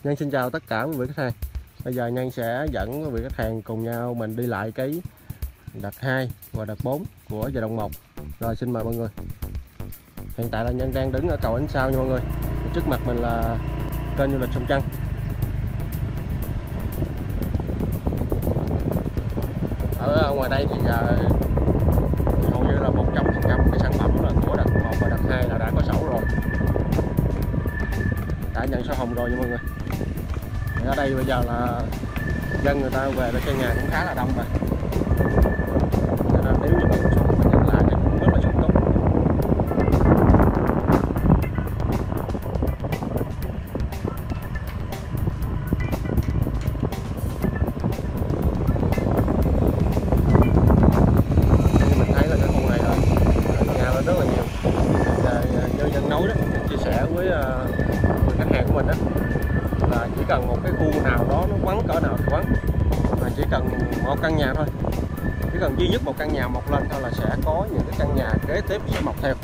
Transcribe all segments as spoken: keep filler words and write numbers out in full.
Nhân xin chào tất cả quý vị khách hàng. Bây giờ Nhân sẽ dẫn quý vị khách hàng cùng nhau mình đi lại cái đợt hai và đợt bốn của giai đoạn một. Rồi xin mời mọi người. Hiện tại là Nhân đang đứng ở cầu Ánh Sao nha mọi người. Trước mặt mình là kênh du lịch Sông Trăng. Ở ngoài đây thì giờ hầu như là một trăm phần trăm cái sản phẩm là của đợt một và đợt hai là đã có sổ rồi, đã nhận sổ hồng rồi nha mọi người. Ở đây bây giờ là dân người ta về lại căn nhà cũng khá là đông rồi, nên nếu như mình mình nhận lại thì cũng rất là sung túc. Như mình thấy là cái khu này là nhà lên rất là nhiều. Như Nhân nói đó, chia sẻ với người khách hàng của mình đó, là chỉ cần một cái khu nào đó nó vắng cỡ nào thì vắng, mà chỉ cần một căn nhà thôi, chỉ cần duy nhất một căn nhà mọc lên thôi là sẽ có những cái căn nhà kế tiếp sẽ mọc theo.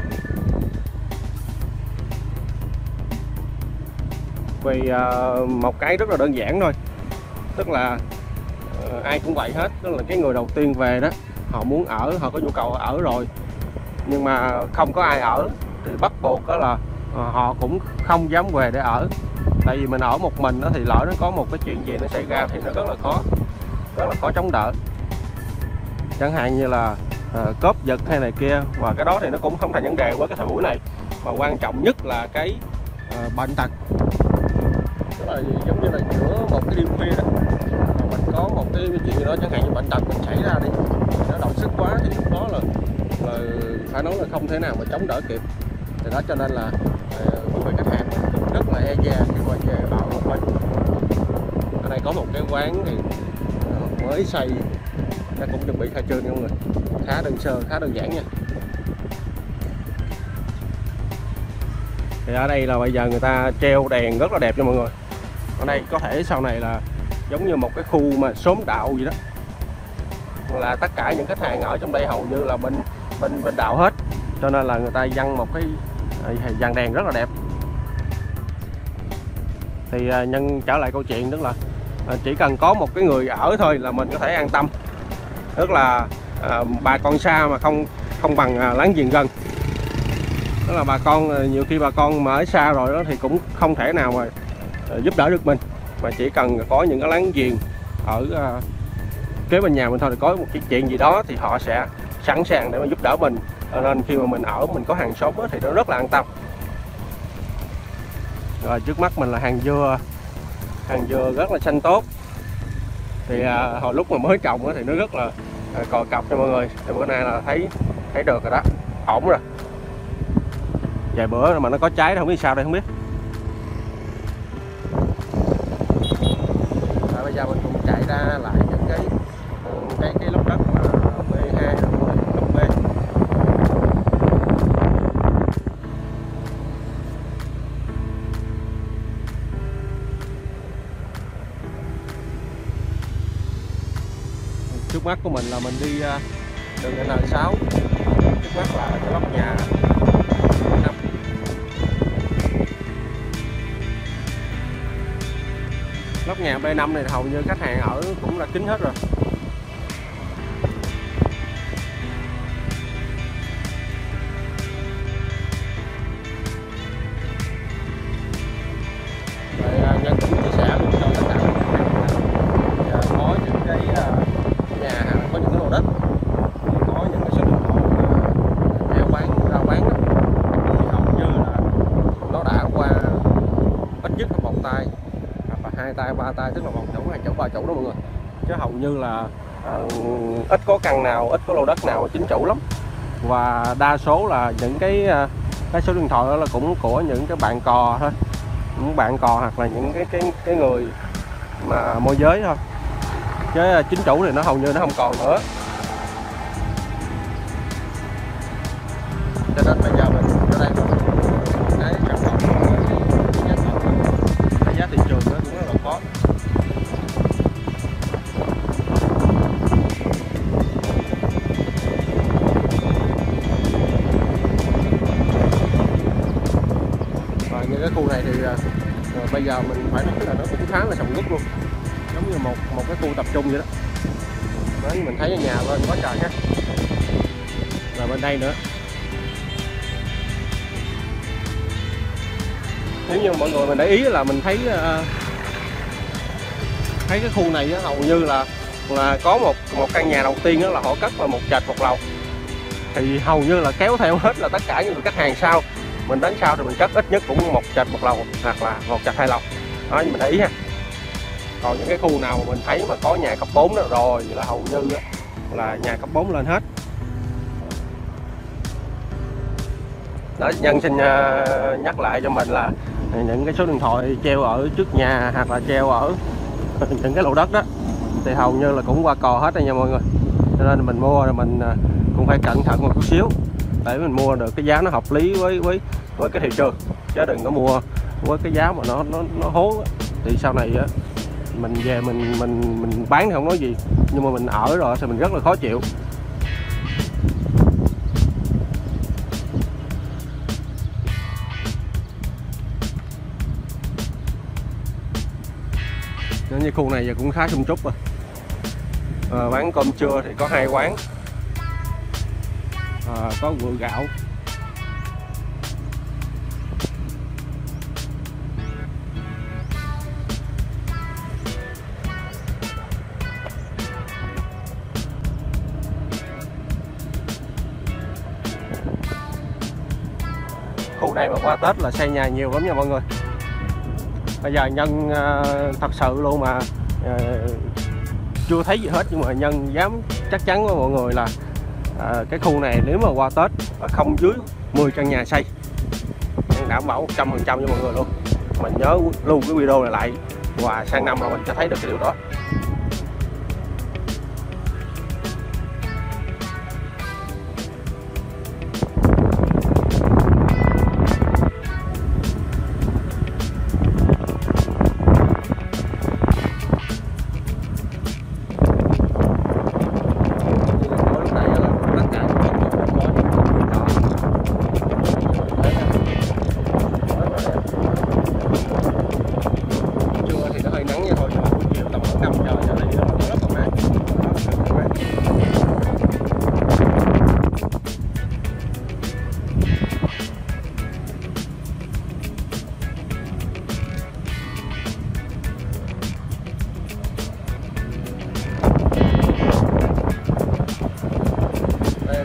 Vì uh, một cái rất là đơn giản thôi, tức là uh, ai cũng vậy hết, tức là cái người đầu tiên về đó họ muốn ở, họ có nhu cầu ở rồi, nhưng mà không có ai ở thì bắt buộc đó là uh, họ cũng không dám về để ở. Tại vì mình ở một mình đó thì lỡ nó có một cái chuyện gì nó xảy ra thì nó rất là khó, rất là khó chống đỡ. Chẳng hạn như là uh, cướp giật hay này kia, và cái đó thì nó cũng không thành vấn đề với cái thời buổi này. Mà quan trọng nhất là cái uh, bệnh tật, tức là giống như là giữa một cái đêm khuya đó mà mình có một cái chuyện gì đó, chẳng hạn như bệnh tật mình xảy ra đi, nó đột sức quá thì lúc đó là, là phải nói là không thể nào mà chống đỡ kịp. Thì đó cho nên là quý vị khách hàng cũng rất là e dè khi mà về ở một mình. Ở đây có một cái quán thì mới xây, nó cũng chuẩn bị khai trương nha mọi người, khá đơn sơ, khá đơn giản nha. Thì ở đây là bây giờ người ta treo đèn rất là đẹp cho mọi người. Ở đây có thể sau này là giống như một cái khu mà xóm đạo gì đó, là tất cả những khách hàng ở trong đây hầu như là bên bên bên đạo hết, cho nên là người ta dăng một cái dàn đèn rất là đẹp. Thì Nhân trở lại câu chuyện, tức là chỉ cần có một cái người ở thôi là mình có thể an tâm, tức là à, bà con xa mà không không bằng à, láng giềng gần. Tức là bà con nhiều khi bà con mà ở xa rồi đó thì cũng không thể nào mà à, giúp đỡ được mình, mà chỉ cần có những cái láng giềng ở à, kế bên nhà mình thôi, thì có một cái chuyện gì đó thì họ sẽ sẵn sàng để mà giúp đỡ mình. Cho nên khi mà mình ở mình có hàng xóm thì nó rất là an tâm. Rồi trước mắt mình là hàng dưa, hàng dưa rất là xanh tốt. Thì à, hồi lúc mà mới trồng thì nó rất là à, cò cọc cho mọi người. Thì bữa nay là thấy thấy được rồi đó, ổn rồi. Vài bữa mà nó có trái không biết sao đây, không biết. Rồi bây giờ mình cũng chạy ra lại những cái cái cái lốc đất mà bê hai, lốc B. Trước mắt của mình là mình đi đường N sáu, trước mắt là cái lốc nhà năm. Lốc nhà B năm này hầu như khách hàng ở cũng là kín hết rồi. Rồi Nhân cũng chia sẻ luôn cho tất cả các khách hàng có những cái nhà hàng, có những cái lô đất, có những cái số điện thoại giao bán, rao bán đó, thì hầu như là nó đã qua ít nhất là một tay hoặc là hai tay, ba tay, tức là một chủ, hai chủ, ba chủ đó mọi người, chứ hầu như là uh, ít có căn nào, ít có lô đất nào chính chủ lắm. Và đa số là những cái uh, cái số điện thoại đó là cũng của những cái bạn cò thôi, những bạn cò hoặc là những cái cái cái người mà môi giới thôi, chứ chính chủ thì nó hầu như nó không còn nữa. Cho nên bây giờ mình ở đây cái sản phẩm cái giá thị trường nó cũng rất là khó. Và như cái khu này thì B bây giờ mình phải nói là nó cũng khá là sầm uất luôn, giống như một một cái khu tập trung vậy đó. Đấy, mình thấy nhà lên quá trời ha. Và bên đây nữa, nếu như mọi người mình để ý là mình thấy uh, thấy cái khu này á, hầu như là là có một một căn nhà đầu tiên đó là họ cất là một trệt một lầu, thì hầu như là kéo theo hết là tất cả những khách hàng sau mình đến sau thì mình cất ít nhất cũng một trệt một lầu hoặc là một trệt hai lầu đó, mình để ý ha. Còn những cái khu nào mà mình thấy mà có nhà cấp bốn đó rồi là hầu như là nhà cấp bốn lên hết. Đó, nhân xin uh, nhắc lại cho mình là những cái số điện thoại treo ở trước nhà hoặc là treo ở những cái lô đất đó thì hầu như là cũng qua cò hết rồi nha mọi người. Cho nên mình mua rồi mình cũng phải cẩn thận một chút xíu để mình mua được cái giá nó hợp lý với với với cái thị trường, chứ đừng có mua với cái giá mà nó nó nó hố thì sau này á mình về mình mình mình bán thì không nói gì, nhưng mà mình ở rồi thì mình rất là khó chịu. Nên như khu này giờ cũng khá sum túc rồi. À, bán cơm trưa thì có hai quán, à, có vựa gạo, khu này mà qua Tết là xây nhà nhiều lắm nha mọi người. Bây giờ Nhân uh, thật sự luôn mà uh, chưa thấy gì hết, nhưng mà Nhân dám chắc chắn với mọi người là uh, cái khu này nếu mà qua Tết không dưới mười căn nhà xây, Nhân đảm bảo một trăm phần trăm cho mọi người luôn. Mình nhớ lưu cái video này lại và sang năm là mình sẽ thấy được cái điều đó.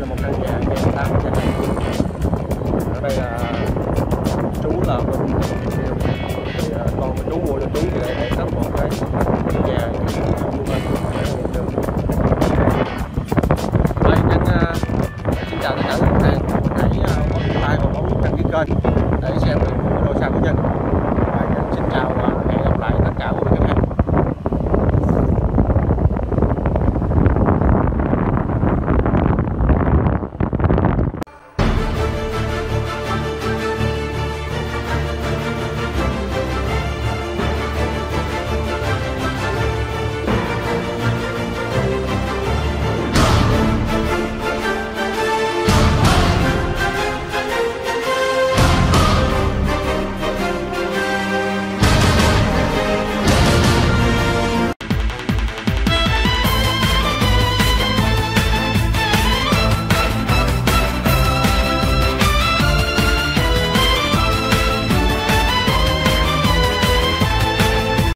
Ở đây là chú là